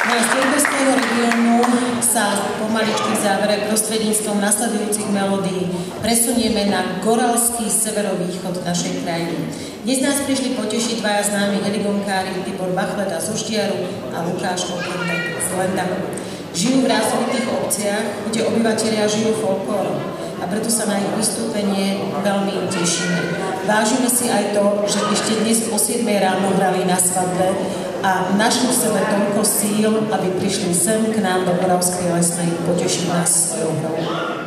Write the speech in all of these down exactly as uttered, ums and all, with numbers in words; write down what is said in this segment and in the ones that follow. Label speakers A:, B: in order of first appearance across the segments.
A: z Trnavského regiónu sa pomaličky v závere prostredníctvom nasledujúcich melódií presunieme na goralský severovýchod našej krajiny. Dnes nás prišli potešiť dvaja známi heligomkári Tibor Bachleda zo Štiaru a Lukáš Okrnek z Lenda. Žijú v rázovitých obciach, kde obyvatelia žijú folklórom a preto sa na ich vystúpenie veľmi tešíme. Vážime si aj to, že ešte dnes o siedmej ráno hrali na svadbe a našli v sebe toľko síl, aby prišli sem k nám do Oravskej Lesnej potešiť nás svojou hrou.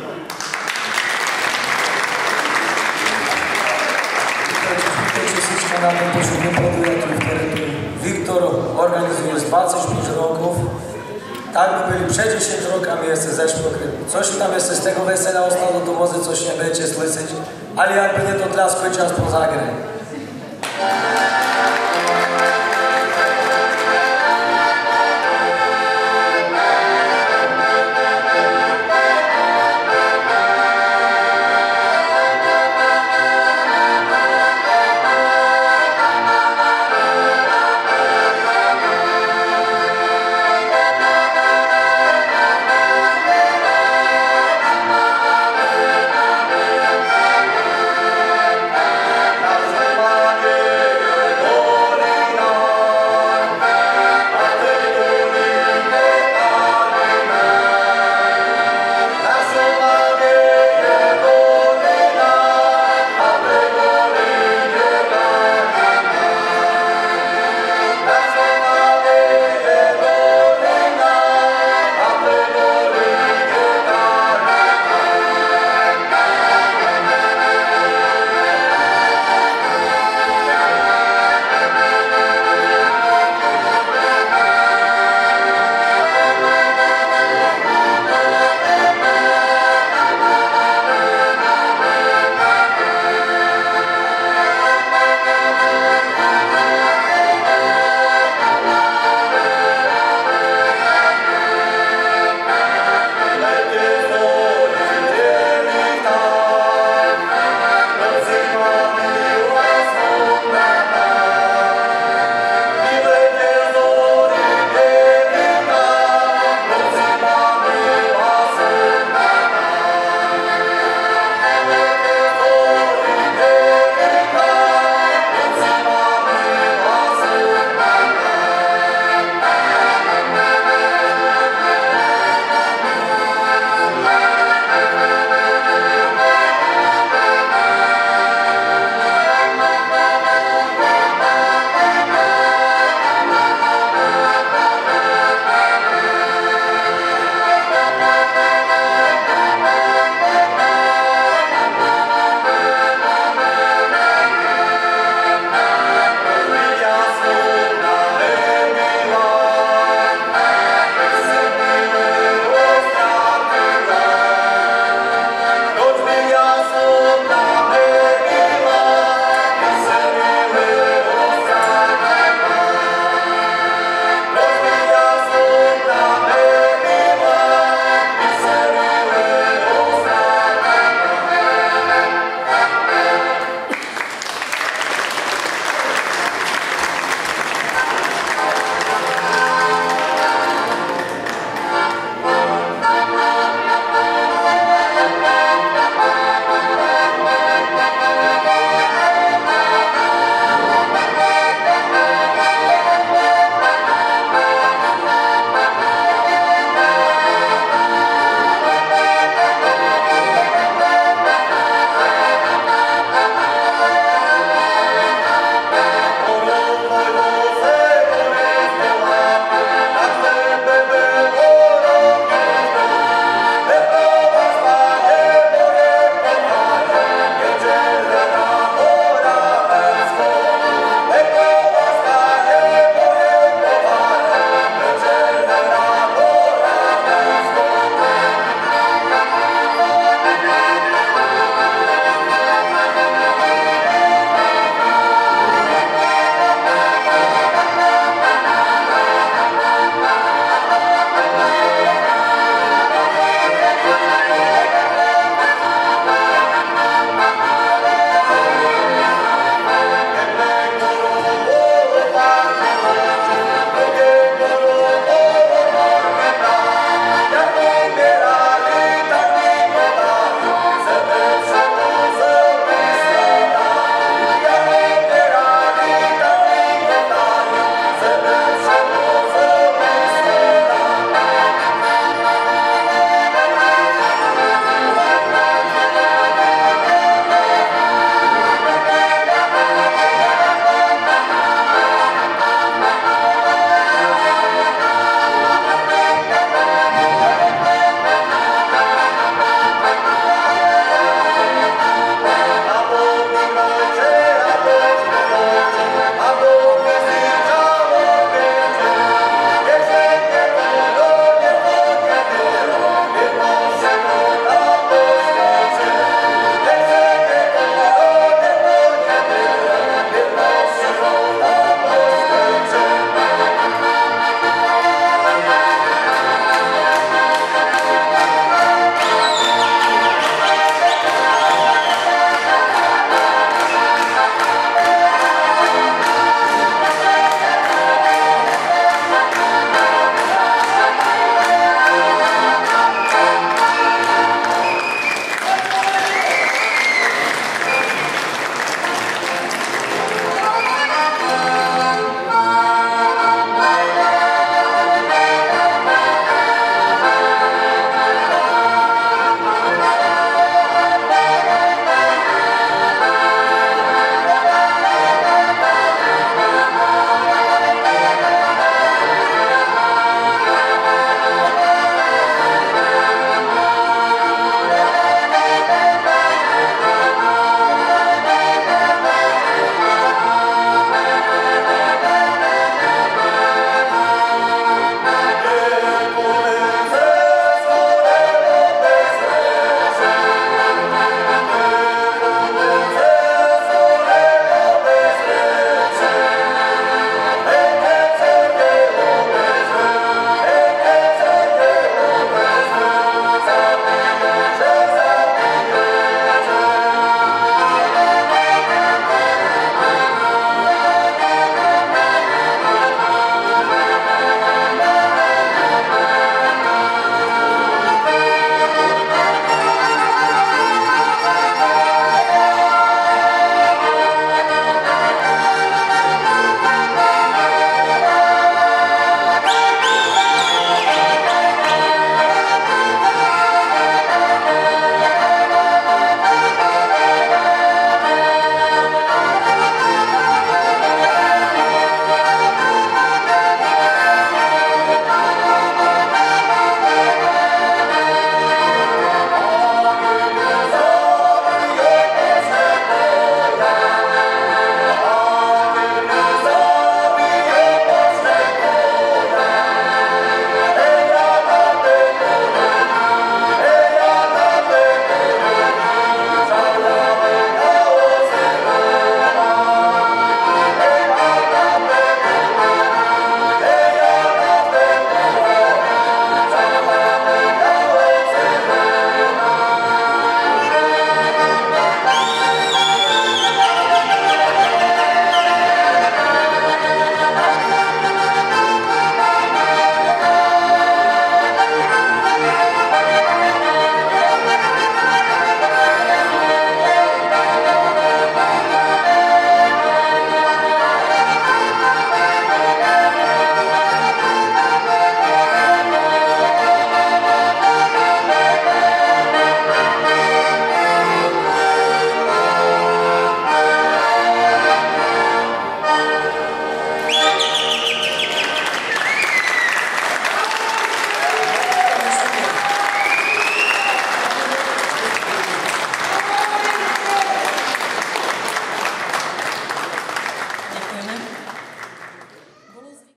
B: Na tomto šutnom podujatí, ktoré tu Viktor organizuje z dvadsaťpäť rokov, tak by byli před desať rokami jeste zašli, což tam jeste z tego vesela ostalo do moze, což nebudete slysať, ale jak bude to tlaskoj čas po Zágrebe.